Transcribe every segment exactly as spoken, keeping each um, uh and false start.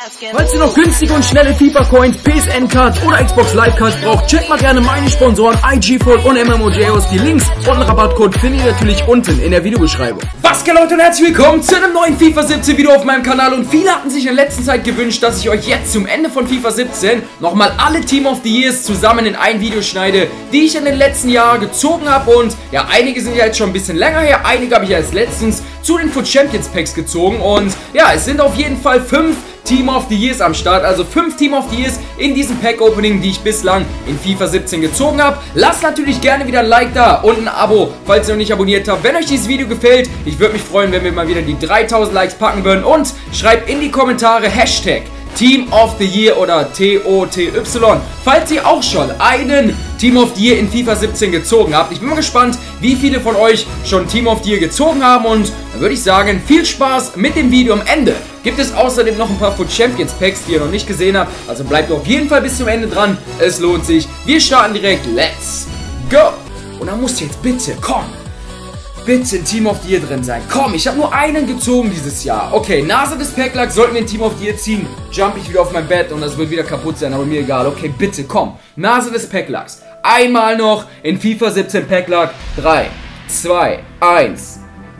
Falls ihr noch günstige und schnelle FIFA-Coins, P S N-Cards oder Xbox Live-Cards braucht, checkt mal gerne meine Sponsoren I G Fold und M M O J aus. Die Links und den Rabattcode findet ihr natürlich unten in der Videobeschreibung. Was geht, Leute, und herzlich willkommen zu einem neuen FIFA siebzehn Video auf meinem Kanal. Und viele hatten sich in der letzten Zeit gewünscht, dass ich euch jetzt zum Ende von FIFA siebzehn nochmal alle Team of the Years zusammen in ein Video schneide, die ich in den letzten Jahren gezogen habe. Und ja, einige sind ja jetzt schon ein bisschen länger her, einige habe ich ja erst letztens zu den Foot Champions Packs gezogen. Und ja, es sind auf jeden Fall fünf Team of the Years am Start, also fünf Team of the Years in diesem Pack-Opening, die ich bislang in FIFA siebzehn gezogen habe. Lasst natürlich gerne wieder ein Like da und ein Abo, falls ihr noch nicht abonniert habt. Wenn euch dieses Video gefällt, ich würde mich freuen, wenn wir mal wieder die dreitausend Likes packen würden. Und schreibt in die Kommentare Hashtag Team of the Year oder T O T Y, falls ihr auch schon einen Team of the Year in FIFA siebzehn gezogen habt. Ich bin mal gespannt, wie viele von euch schon Team of the Year gezogen haben, und dann würde ich sagen, viel Spaß mit dem Video. Am Ende gibt es außerdem noch ein paar Foot Champions Packs, die ihr noch nicht gesehen habt, also bleibt auf jeden Fall bis zum Ende dran, es lohnt sich. Wir starten direkt, let's go! Und dann muss jetzt bitte, komm, bitte ein Team of the Year drin sein. Komm, ich habe nur einen gezogen dieses Jahr. Okay, Nase des Packlacks, sollten wir ein Team of the Year ziehen, jump ich wieder auf mein Bett und das wird wieder kaputt sein, aber mir egal. Okay, bitte, komm. Nase des Packlacks. Einmal noch in FIFA siebzehn Packlack. drei, zwei, eins.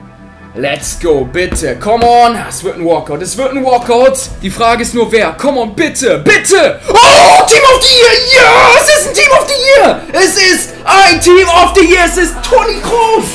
Let's go, bitte. Come on. Es wird ein Walkout. Es wird ein Walkout. Die Frage ist nur, wer? Come on, bitte. Bitte. Oh, Team of the Year. Ja, es ist ein Team of the Year. Es ist ein Team of the Year. Es ist Toni Kroos.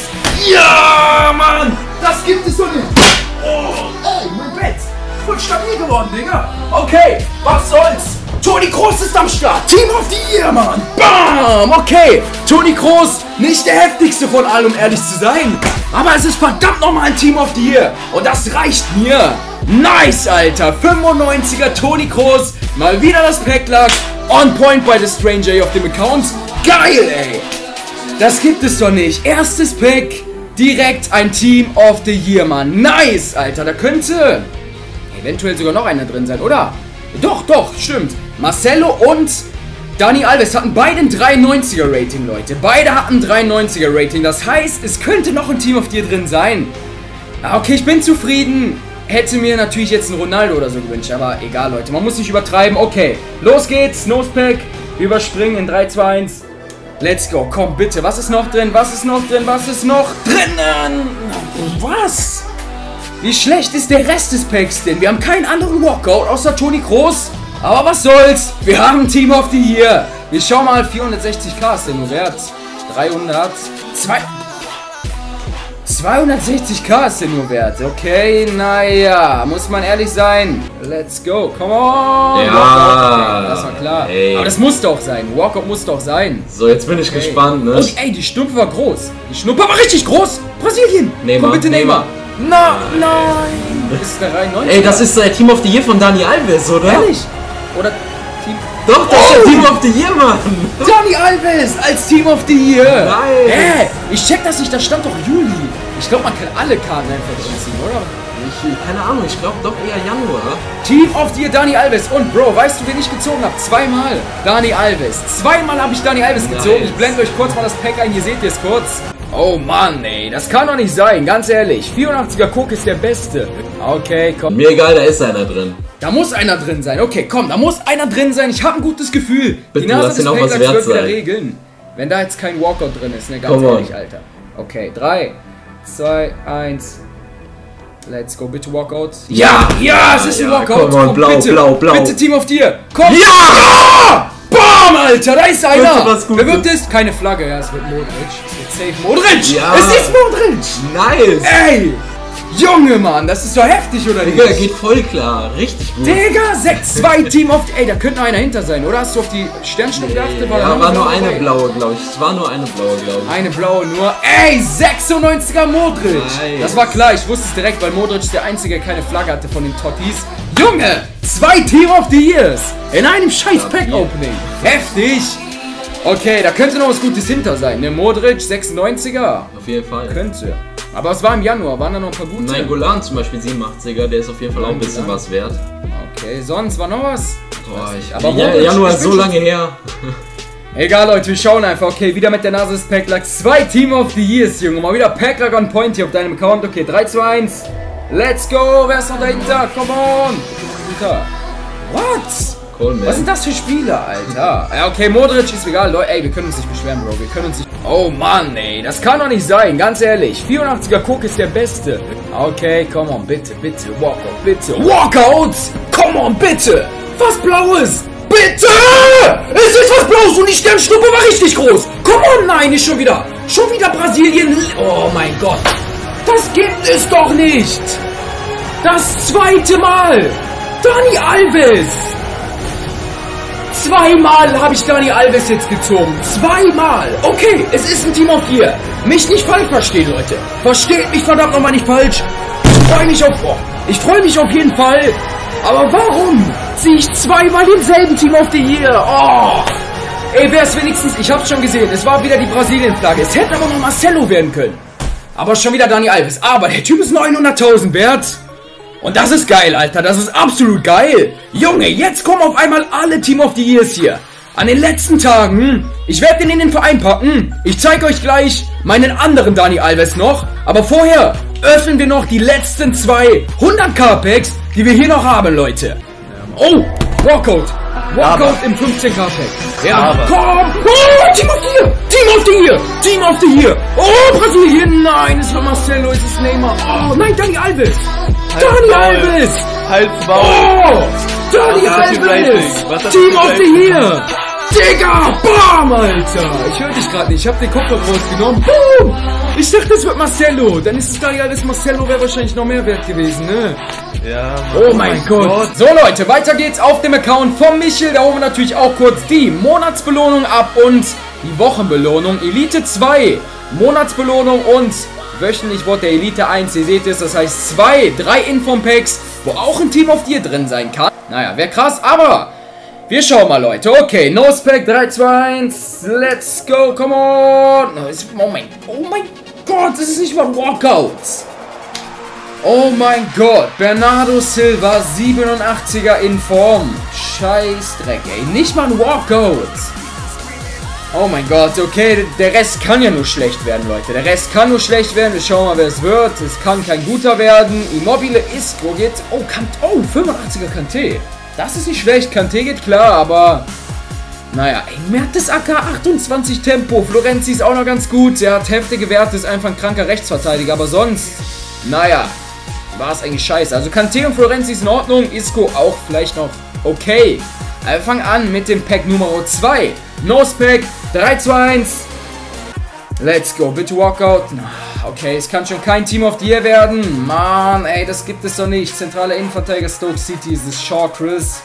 Ja, Mann! Das gibt es doch nicht! Oh, ey, mein Bett! Voll stabil geworden, Digga! Okay, was soll's? Toni Kroos ist am Start! Team of the Year, Mann! Bam! Okay, Toni Kroos, nicht der heftigste von allen, um ehrlich zu sein. Aber es ist verdammt nochmal ein Team of the Year. Und das reicht mir. Nice, Alter! fünfundneunziger Toni Kroos. Mal wieder das Packlack. On point bei The Stranger auf dem Account. Geil, ey! Das gibt es doch nicht. Erstes Pack. Direkt ein Team of the Year, Mann. Nice, Alter. Da könnte eventuell sogar noch einer drin sein, oder? Doch, doch, stimmt. Marcelo und Dani Alves hatten beide ein dreiundneunziger Rating, Leute. Beide hatten ein dreiundneunziger Rating. Das heißt, es könnte noch ein Team of the Year drin sein. Okay, ich bin zufrieden. Hätte mir natürlich jetzt ein Ronaldo oder so gewünscht, aber egal, Leute. Man muss nicht übertreiben. Okay, los geht's. Nosepack. Überspringen in drei, zwei, eins. Let's go, komm bitte, was ist noch drin, was ist noch drin, was ist noch drinnen? Was? Wie schlecht ist der Rest des Packs denn? Wir haben keinen anderen Walkout außer Toni Kroos. Aber was soll's, wir haben Team of the Year. Wir schauen mal, vierhundertsechzig K ist der nur wert. dreihundert, zwei, zweihundertsechzig K ist der nur wert. Okay, naja, muss man ehrlich sein. Let's go, come on. Ja, okay, das war klar. Ey. Aber das muss doch sein. Walkout muss doch sein. So, jetzt bin ich okay. gespannt, ne? Und ey, die Schnuppe war groß. Die Schnuppe war richtig groß. Brasilien. Neymar. Komm bitte, Neymar. Na, nein. Das ist der dreiundneunziger. Ey, das ist der Team of the Year von Dani Alves, oder? Ehrlich? Oder Team... Doch, das oh! ist der Team of the Year, Mann. Dani Alves als Team of the Year. Nice. Hä? Ich check das nicht, da stand doch Juli. Ich glaube, man kann alle Karten einfach drin ziehen, oder? Ich, keine Ahnung, ich glaube doch eher Januar. Team of the Year Dani Alves. Und Bro, weißt du, wen ich gezogen habe? Zweimal Dani Alves. Zweimal habe ich Dani Alves gezogen. Nice. Ich blende euch kurz mal das Pack ein, hier seht ihr es kurz. Oh Mann, ey, das kann doch nicht sein, ganz ehrlich. vierundachtziger Cook ist der Beste. Okay, komm. Mir egal, da ist einer drin. Da muss einer drin sein. Okay, komm, da muss einer drin sein. Ich habe ein gutes Gefühl. Bitte, die Nase des Packlacks wird wieder regeln. Wenn da jetzt kein Walkout drin ist, ne, ganz Come ehrlich, on. Alter. Okay, drei, zwei, eins. Let's go, bitte Walkout. Ja, ja, es ist ein Walkout. Ja, komm, blau, bitte, blau, blau. Bitte Team of the Year. Komm. Ja! Ja! Bam, Alter, da ist einer. Wer wirkt es? Keine Flagge, ja, es wird Modric. Es wird safe Modric. Ja. Es ist Modric. Nice. Ey, Junge, Mann, das ist doch heftig, oder nicht? Digga, geht voll klar. Richtig gut. Digga, sechs zwei Team of the... Ey, da könnte noch einer hinter sein, oder? Hast du auf die Sternschnuppe geachtet? Nee, ja, war nur eine dabei? blaue, glaube ich. Es war nur eine blaue, glaube ich. Eine blaue nur. Ey, sechsundneunziger Modric. Nice. Das war klar, ich wusste es direkt, weil Modric der Einzige, der keine Flagge hatte von den Tottis. Junge, zwei Team of the Years in einem scheiß Pack-Opening. Heftig. Okay, da könnte noch was Gutes hinter sein, ne? Modric, sechsundneunziger. Auf jeden Fall. Könnte. Aber es war im Januar, waren da noch ein paar gute? Nein, Golan zum Beispiel, siebenundachtziger, der ist auf jeden Fall auch ein bisschen was wert. Okay, sonst war noch was? Boah, ich, aber ja, Modric, Januar ist so lange her. Egal, Leute, wir schauen einfach. Okay, wieder mit der Nase des Packlacks. Zwei Team of the Years, Junge. Mal wieder Packlack on point hier auf deinem Account. Okay, drei, zwei, eins. Let's go. Wer ist noch dahinter? Come on. What? Coleman. Was sind das für Spieler, Alter? Ja, okay, Modric ist egal. Leute, ey, wir können uns nicht beschweren, Bro. Wir können uns nicht... Oh, Mann, ey. Das kann doch nicht sein, ganz ehrlich. vierundachtziger Cook ist der Beste. Okay, come on, bitte, bitte. Walkout, bitte. Walkout! Come on, bitte! Was Blaues! Bitte! Es ist was Blaues und die Sternschnuppe war richtig groß. Come on, nein, ist schon wieder. Schon wieder Brasilien. Oh mein Gott. Das gibt es doch nicht. Das zweite Mal. Dani Alves. Zweimal habe ich Dani Alves jetzt gezogen. Zweimal. Okay, es ist ein Team of vier. Mich nicht falsch verstehen, Leute. Versteht mich verdammt nochmal nicht falsch. Ich freue mich auf... Oh, ich freue mich auf jeden Fall. Aber warum ziehe ich zweimal denselben Team of the Year? Oh. Ey, wer es wenigstens... Ich hab's schon gesehen. Es war wieder die Brasilien-Flagge. Es hätte aber noch Marcelo werden können. Aber schon wieder Dani Alves. Aber der Typ ist neunhunderttausend wert. Und das ist geil, Alter. Das ist absolut geil. Junge, jetzt kommen auf einmal alle Team of the Years hier. An den letzten Tagen. Ich werde den in den Verein packen. Ich zeige euch gleich meinen anderen Dani Alves noch. Aber vorher öffnen wir noch die letzten zwei hundert-K Packs, die wir hier noch haben, Leute. Oh, Walkout. Walkout im fünfzehn K Pack. Ja, aber. Komm. Oh, Team of the Year. Team of the Year. Team of the Year. Oh, Brasilien. Nein, es war Marcelo, es ist Neymar. Oh, nein, Dani Alves. Dani Alves. Halt's Maul. Oh, Dani Alves. Team of the Year. Digga, bam, Alter. Ich höre dich gerade nicht. Ich habe den Kopf rausgenommen. Boom. Ich dachte, das wird Marcelo. Dann ist es Dani Alves. Marcelo wäre wahrscheinlich noch mehr wert gewesen, ne? Ja. Oh mein Gott. Gott. So, Leute, weiter geht's auf dem Account von Michel. Da holen wir natürlich auch kurz die Monatsbelohnung ab und die Wochenbelohnung. Elite zwei, Monatsbelohnung und wöchentlich wurde der Elite eins. Ihr seht es, das heißt zwei, drei Inform-Packs, wo auch ein Team of the Year drin sein kann. Naja, wäre krass, aber... Wir schauen mal, Leute. Okay, Nosepack, drei, zwei, eins. Let's go, come on. Oh mein, oh mein Gott, das ist nicht mal ein Walkout. Oh mein Gott, Bernardo Silva, siebenundachtziger in Form. Scheißdreck, ey. Nicht mal ein Walkout. Oh mein Gott, okay, der Rest kann ja nur schlecht werden, Leute. Der Rest kann nur schlecht werden. Wir schauen mal, wer es wird. Es kann kein guter werden. Immobile ist, wo geht's? Oh, Kant, oh, fünfundachtziger Kanté. Das ist nicht schlecht, Kanté geht klar, aber... Naja, ey, Mertesacker, achtundzwanzig Tempo. Florenzi ist auch noch ganz gut. Er hat heftige Werte, ist einfach ein kranker Rechtsverteidiger. Aber sonst, naja, war es eigentlich scheiße. Also Kanté und Florenzi ist in Ordnung. Isco auch vielleicht noch okay. Aber wir fangen an mit dem Pack Nummer zwei. Nosepack, drei, zwei, eins. Let's go, bitte Walkout. Okay, es kann schon kein Team of the Year werden. Mann, ey, das gibt es doch nicht. Zentraler Innenverteidiger Stoke City ist es Shaw Chris.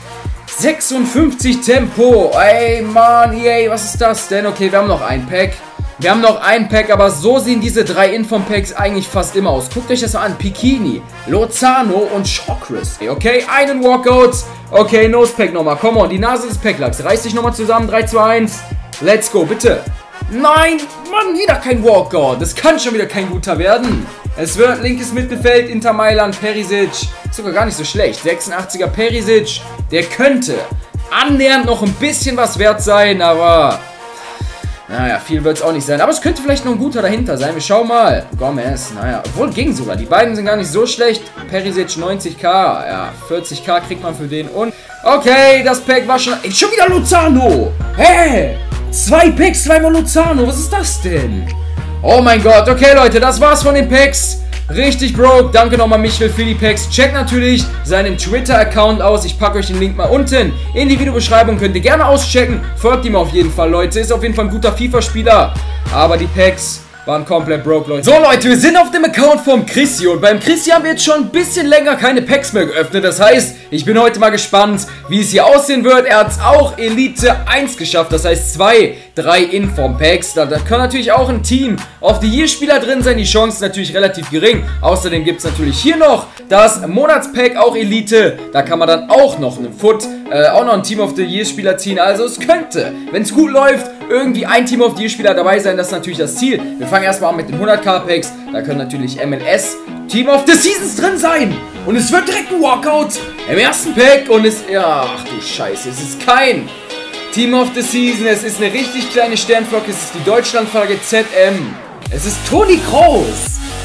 sechsundfünfzig Tempo. Ey, Mann, ey, was ist das denn? Okay, wir haben noch ein Pack. Wir haben noch ein Pack, aber so sehen diese drei Inform-Packs eigentlich fast immer aus. Guckt euch das mal an. Pikini, Lozano und Shaw Chris. Okay, einen Walkout. Okay, Nosepack nochmal. Come on, die Nase des Packlacks. Reiß dich nochmal zusammen. drei, zwei, eins. Let's go, bitte. Nein, Mann, wieder kein Walkout. Das kann schon wieder kein guter werden. Es wird linkes Mittelfeld, Inter Mailand, Perisic. Sogar gar nicht so schlecht. sechsundachtziger Perisic. Der könnte annähernd noch ein bisschen was wert sein, aber... Naja, viel wird es auch nicht sein. Aber es könnte vielleicht noch ein guter dahinter sein. Wir schauen mal. Gomez, naja, obwohl ging sogar. Die beiden sind gar nicht so schlecht. Perisic neunzig K. Ja, vierzig K kriegt man für den. Und, okay, das Pack war schon... Ey, schon wieder Lozano. Hä? Hey, zwei Packs, zweimal Lozano. Was ist das denn? Oh mein Gott. Okay, Leute, das war's von den Packs. Richtig broke. Danke nochmal Michel für die Packs. Checkt natürlich seinen Twitter-Account aus. Ich packe euch den Link mal unten in die Videobeschreibung. Könnt ihr gerne auschecken. Folgt ihm auf jeden Fall, Leute. Ist auf jeden Fall ein guter FIFA-Spieler. Aber die Packs waren komplett broke, Leute. So, Leute, wir sind auf dem Account vom Chrissy. Und beim Chrissy haben wir jetzt schon ein bisschen länger keine Packs mehr geöffnet. Das heißt, ich bin heute mal gespannt, wie es hier aussehen wird. Er hat es auch Elite eins geschafft. Das heißt, zwei, drei Inform-Packs. Da, da kann natürlich auch ein Team of the Year-Spieler drin sein. Die Chance ist natürlich relativ gering. Außerdem gibt es natürlich hier noch das Monatspack, auch Elite. Da kann man dann auch noch einen Foot, äh, auch noch ein Team of the Year-Spieler ziehen. Also es könnte, wenn es gut läuft, irgendwie ein Team of the Year-Spieler dabei sein. Das ist natürlich das Ziel. Wir fangen erstmal an mit den hundert-K-Packs. Da können natürlich M L S Team of the Seasons drin sein. Und es wird direkt ein Walkout im ersten Pack. Und es, ja, ach du Scheiße, es ist kein Team of the Season. Es ist eine richtig kleine Sternflocke. Es ist die Deutschlandflagge Z M. Es ist Toni Kroos.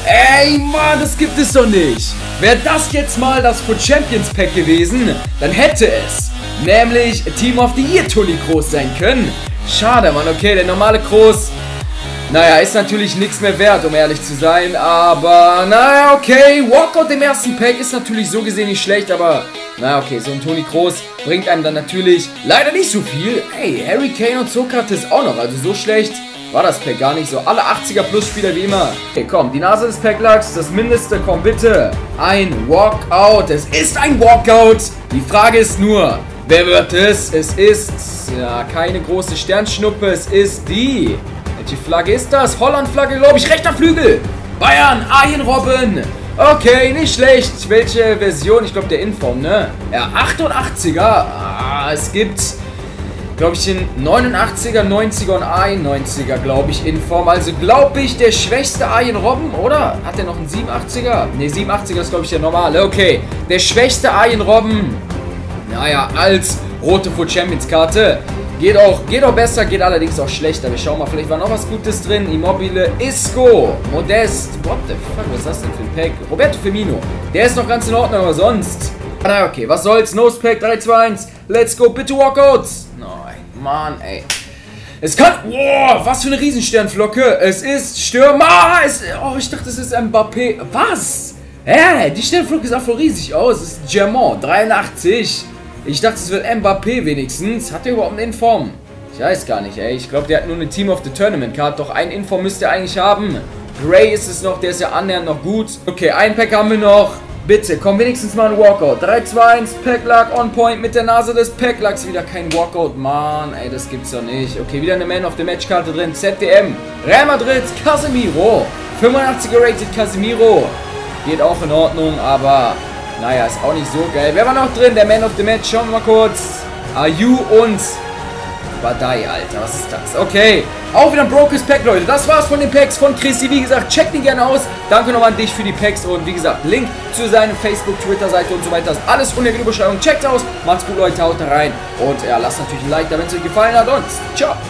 Ey, Mann, das gibt es doch nicht. Wäre das jetzt mal das Foot Champions Pack gewesen, dann hätte es nämlich Team of the Year Toni Kroos sein können. Schade, Mann. Okay, der normale Kroos, naja, ist natürlich nichts mehr wert, um ehrlich zu sein. Aber, naja, okay. Walkout im ersten Pack ist natürlich so gesehen nicht schlecht, aber, naja, okay, so ein Toni Kroos bringt einem dann natürlich leider nicht so viel. Ey, Harry Kane und Sokrates auch noch, also so schlecht war das Pack gar nicht so. Alle achtziger Plus Spieler wie immer. Okay, komm, die Nase des Packlacks, das Mindeste, komm bitte. Ein Walkout. Es ist ein Walkout. Die Frage ist nur, wer wird es? Es ist, ja, keine große Sternschnuppe. Es ist die... Welche Flagge ist das? Holland-Flagge, glaube ich. Rechter Flügel. Bayern, Arjen Robben. Okay, nicht schlecht. Welche Version? Ich glaube, der Inform, ne? Ja, achtundachtziger. Ah, es gibt... glaube ich, den neunundachtziger, neunziger und einundneunziger, glaube ich, in Form. Also, glaube ich, der schwächste Arjen Robben, oder? Hat der noch einen siebenundachtziger? Ne, siebenundachtziger ist, glaube ich, der normale. Okay, der schwächste Arjen Robben. Naja, als rote Foot Champions Karte. Geht auch, geht auch besser, geht allerdings auch schlechter. Wir schauen mal, vielleicht war noch was Gutes drin. Immobile, Isco, Modest. What the fuck, was ist das denn für ein Pack? Roberto Firmino. Der ist noch ganz in Ordnung, aber sonst... Na, okay, was soll's? Nose Pack, drei, zwei, eins. Let's go, bitte Walkouts. Nein, Mann, ey. Es kann... Wow, was für eine Riesensternflocke. Es ist Stürmer. Es, oh, ich dachte, es ist Mbappé. Was? Hä? Die Sternflocke sah voll riesig aus. Es ist Germain, dreiundachtzig. Ich dachte, es wird Mbappé wenigstens. Hat der überhaupt eine Inform? Ich weiß gar nicht, ey. Ich glaube, der hat nur eine Team of the Tournament Card. Doch ein Inform müsste er eigentlich haben. Gray ist es noch. Der ist ja annähernd noch gut. Okay, ein Pack haben wir noch. Bitte, komm wenigstens mal ein Walkout. drei, zwei, eins, Packlack on point mit der Nase des Packlacks. Wieder kein Walkout, Mann. Ey, das gibt's doch nicht. Okay, wieder eine Man of the Match Karte drin. Z D M. Real Madrid, Casemiro. fünfundachtziger rated Casemiro. Geht auch in Ordnung, aber naja, ist auch nicht so geil. Wer war noch drin? Der Man of the Match. Schauen wir mal kurz. Ayu und Badai, Alter. Was ist das? Okay. Auch wieder ein Brokers Pack, Leute. Das war's von den Packs von Chrissy. Wie gesagt, checkt ihn gerne aus. Danke nochmal an dich für die Packs. Und wie gesagt, Link zu seiner Facebook, Twitter-Seite und so weiter. Das ist alles unter der Beschreibung. Checkt aus. Macht's gut, Leute. Haut rein. Und ja, lasst natürlich ein Like da, wenn es euch gefallen hat. Und ciao.